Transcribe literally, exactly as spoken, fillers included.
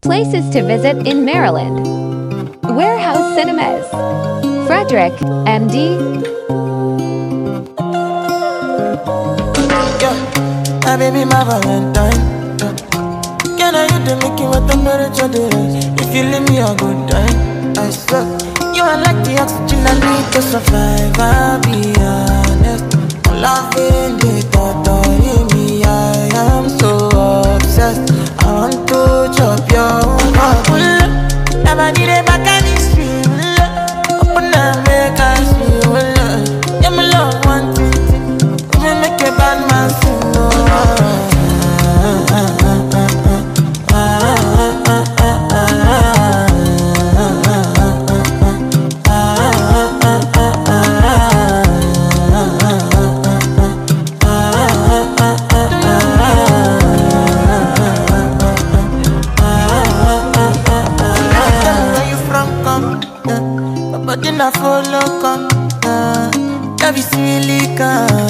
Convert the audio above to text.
Places to visit in Maryland. Warehouse Cinemas. Frederick, M D. Yo, my baby, my Valentine. Can I hit the making with temperature days? If you leave me a good time, I swear. You are like the oxygen I need to survive, I'll be honest. Loving the thought of me, I am so obsessed. I want to chop your heart. Never need a back and it's real. Open up, make us feel. Yeah, my love, one thing. We make a bad man sing. But then I follow come, uh, that be silly,